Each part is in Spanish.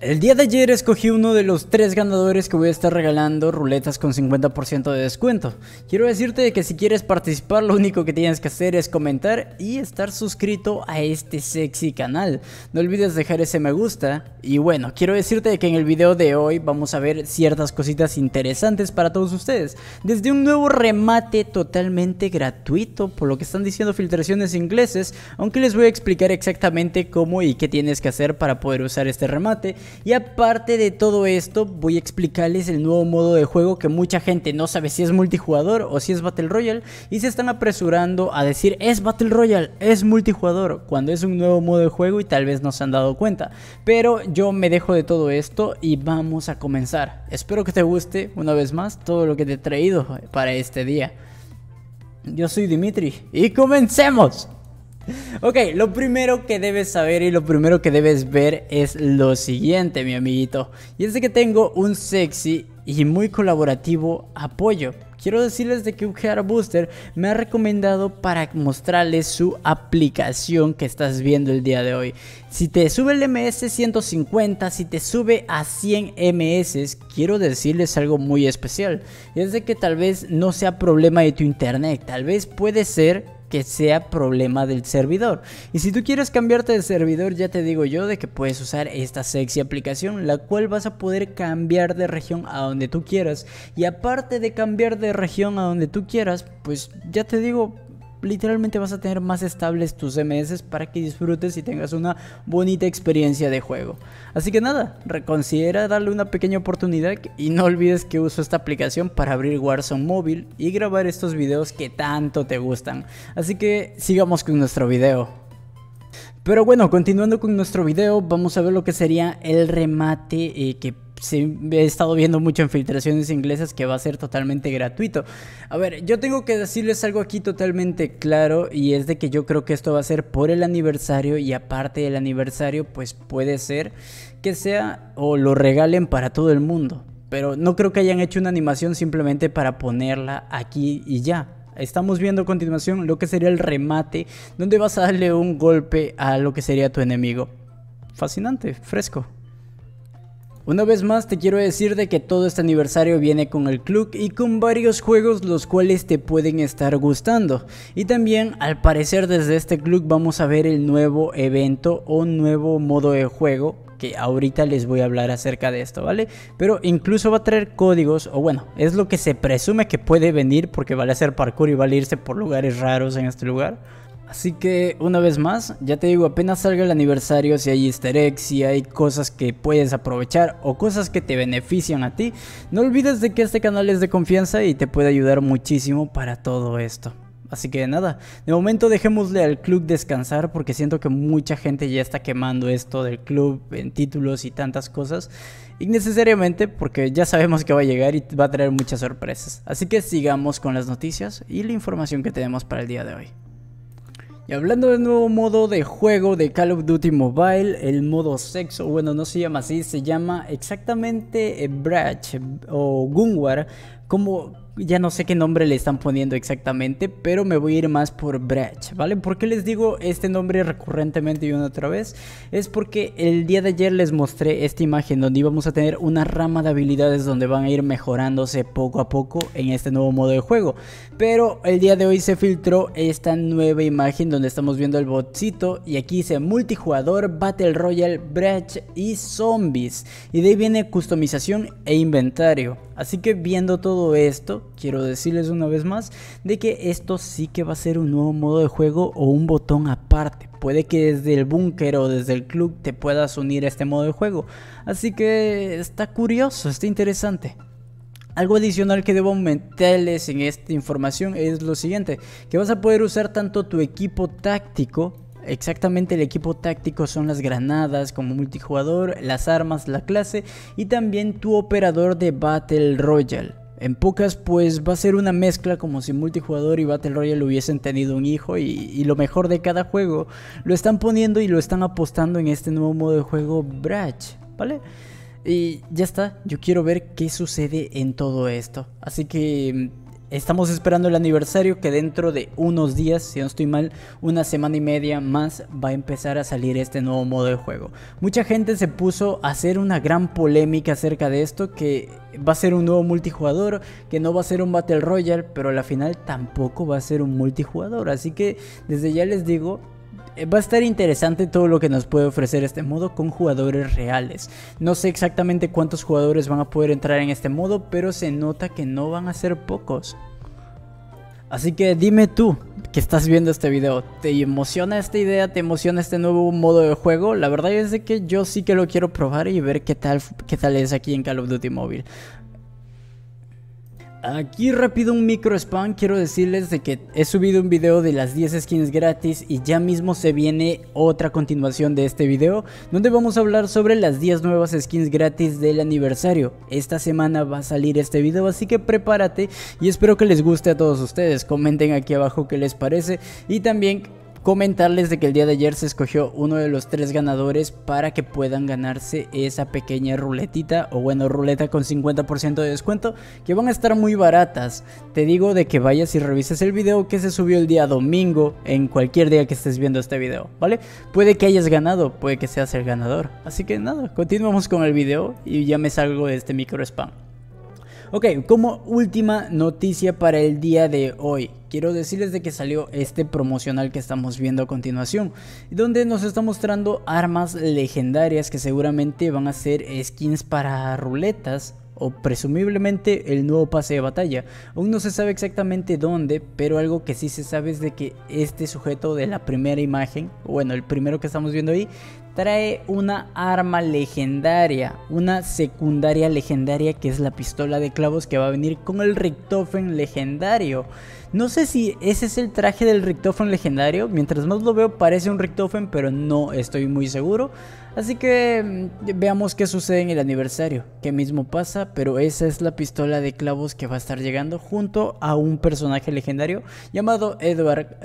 El día de ayer escogí uno de los 3 ganadores que voy a estar regalando ruletas con 50% de descuento. Quiero decirte que si quieres participar, lo único que tienes que hacer es comentar y estar suscrito a este sexy canal. No olvides dejar ese me gusta. Y bueno, quiero decirte que en el video de hoy vamos a ver ciertas cositas interesantes para todos ustedes. Desde un nuevo remate totalmente gratuito, por lo que están diciendo filtraciones ingleses, aunque les voy a explicar exactamente cómo y qué tienes que hacer para poder usar este remate. Y aparte de todo esto, voy a explicarles el nuevo modo de juego que mucha gente no sabe si es multijugador o si es Battle Royale, y se están apresurando a decir es Battle Royale, es multijugador, cuando es un nuevo modo de juego y tal vez no se han dado cuenta. Pero yo me dejo de todo esto y vamos a comenzar. Espero que te guste una vez más todo lo que te he traído para este día. Yo soy Dimitri y comencemos. Ok, lo primero que debes saber y lo primero que debes ver es lo siguiente, mi amiguito. Y es de que tengo un sexy y muy colaborativo apoyo. Quiero decirles de que UGR Booster me ha recomendado para mostrarles su aplicación que estás viendo el día de hoy. Si te sube el MS 150, si te sube a 100 MS, quiero decirles algo muy especial. Y es de que tal vez no sea problema de tu internet, tal vez puede ser que sea problema del servidor. Y si tú quieres cambiarte de servidor, ya te digo yo de que puedes usar esta sexy aplicación, la cual vas a poder cambiar de región a donde tú quieras. Y aparte de cambiar de región a donde tú quieras, pues ya te digo, literalmente vas a tener más estables tus MS para que disfrutes y tengas una bonita experiencia de juego. Así que nada, reconsidera darle una pequeña oportunidad y no olvides que uso esta aplicación para abrir Warzone móvil y grabar estos videos que tanto te gustan. Así que sigamos con nuestro video. Pero bueno, continuando con nuestro video, vamos a ver lo que sería el remate que he estado viendo mucho en filtraciones inglesas, que va a ser totalmente gratuito. A ver, yo tengo que decirles algo aquí totalmente claro, y es de que yo creo que esto va a ser por el aniversario, y aparte del aniversario pues puede ser que sea o lo regalen para todo el mundo, pero no creo que hayan hecho una animación simplemente para ponerla aquí y ya. Estamos viendo a continuación lo que sería el remate, donde vas a darle un golpe a lo que sería tu enemigo. Fascinante, fresco. Una vez más te quiero decir de que todo este aniversario viene con el club y con varios juegos los cuales te pueden estar gustando. Y también al parecer desde este club vamos a ver el nuevo evento o nuevo modo de juego, que ahorita les voy a hablar acerca de esto, ¿vale? Pero incluso va a traer códigos, o bueno, es lo que se presume que puede venir, porque vale hacer parkour y vale irse por lugares raros en este lugar. Así que una vez más, ya te digo, apenas salga el aniversario, si hay easter eggs, si hay cosas que puedes aprovechar o cosas que te benefician a ti, no olvides de que este canal es de confianza y te puede ayudar muchísimo para todo esto. Así que nada, de momento dejémosle al club descansar, porque siento que mucha gente ya está quemando esto del club en títulos y tantas cosas innecesariamente, porque ya sabemos que va a llegar y va a traer muchas sorpresas. Así que sigamos con las noticias y la información que tenemos para el día de hoy. Y hablando del nuevo modo de juego de Call of Duty Mobile, el modo sexo, bueno, no se llama así, se llama exactamente Breach o Gunwar, como ya no sé qué nombre le están poniendo exactamente, pero me voy a ir más por Breach, ¿vale? ¿Por qué les digo este nombre recurrentemente y una otra vez? Es porque el día de ayer les mostré esta imagen donde íbamos a tener una rama de habilidades donde van a ir mejorándose poco a poco en este nuevo modo de juego. Pero el día de hoy se filtró esta nueva imagen donde estamos viendo el botcito y aquí dice multijugador, Battle Royale, Breach y Zombies. Y de ahí viene customización e inventario. Así que viendo todo esto, quiero decirles una vez más de que esto sí que va a ser un nuevo modo de juego o un botón aparte. Puede que desde el búnker o desde el club te puedas unir a este modo de juego. Así que está curioso, está interesante. Algo adicional que debo aumentarles en esta información es lo siguiente, que vas a poder usar tanto tu equipo táctico. Exactamente, el equipo táctico son las granadas como multijugador, las armas, la clase y también tu operador de Battle Royale. En pocas, pues va a ser una mezcla como si multijugador y Battle Royale hubiesen tenido un hijo, y lo mejor de cada juego lo están poniendo y lo están apostando en este nuevo modo de juego Breach, ¿vale? Y ya está, yo quiero ver qué sucede en todo esto. Así que Estamos esperando el aniversario que dentro de unos días, si no estoy mal, una semana y media más va a empezar a salir este nuevo modo de juego. Mucha gente se puso a hacer una gran polémica acerca de esto, que va a ser un nuevo multijugador, que no va a ser un Battle Royale, pero a la final tampoco va a ser un multijugador. Así que desde ya les digo, va a estar interesante todo lo que nos puede ofrecer este modo con jugadores reales. No sé exactamente cuántos jugadores van a poder entrar en este modo, pero se nota que no van a ser pocos. Así que dime tú, que estás viendo este video, ¿te emociona esta idea? ¿Te emociona este nuevo modo de juego? La verdad es de que yo sí que lo quiero probar y ver qué tal es aquí en Call of Duty Mobile. Aquí rápido un micro spam, quiero decirles de que he subido un video de las 10 skins gratis y ya mismo se viene otra continuación de este video donde vamos a hablar sobre las 10 nuevas skins gratis del aniversario. Esta semana va a salir este video, así que prepárate y espero que les guste a todos ustedes. Comenten aquí abajo qué les parece y también comentarles de que el día de ayer se escogió uno de los 3 ganadores para que puedan ganarse esa pequeña ruletita, o bueno, ruleta con 50% de descuento, que van a estar muy baratas. Te digo de que vayas y revises el video que se subió el día domingo, en cualquier día que estés viendo este video, ¿vale? Puede que hayas ganado, puede que seas el ganador. Así que nada, continuamos con el video y ya me salgo de este micro spam. Ok, como última noticia para el día de hoy, quiero decirles de que salió este promocional que estamos viendo a continuación, donde nos está mostrando armas legendarias que seguramente van a ser skins para ruletas, o presumiblemente el nuevo pase de batalla. Aún no se sabe exactamente dónde, pero algo que sí se sabe es de que este sujeto de la primera imagen, bueno, el primero que estamos viendo ahí, trae una arma legendaria, una secundaria legendaria, que es la pistola de clavos, que va a venir con el Richthofen legendario. No sé si ese es el traje del Richthofen legendario, mientras más lo veo parece un Richthofen, pero no estoy muy seguro. Así que veamos qué sucede en el aniversario, qué mismo pasa, pero esa es la pistola de clavos que va a estar llegando junto a un personaje legendario llamado Edward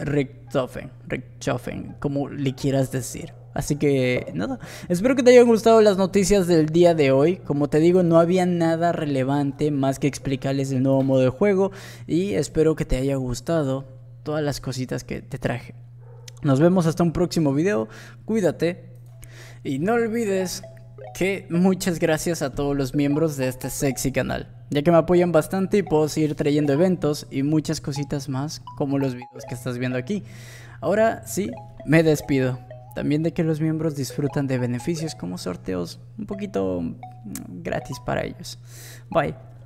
Richthofen, como le quieras decir. Así que nada, espero que te hayan gustado las noticias del día de hoy. Como te digo, no había nada relevante más que explicarles el nuevo modo de juego y espero que te haya gustado todas las cositas que te traje. Nos vemos hasta un próximo video, cuídate y no olvides que muchas gracias a todos los miembros de este sexy canal, ya que me apoyan bastante y puedo seguir trayendo eventos y muchas cositas más como los videos que estás viendo aquí. Ahora sí, me despido. También de que los miembros disfrutan de beneficios como sorteos un poquito gratis para ellos. Bye.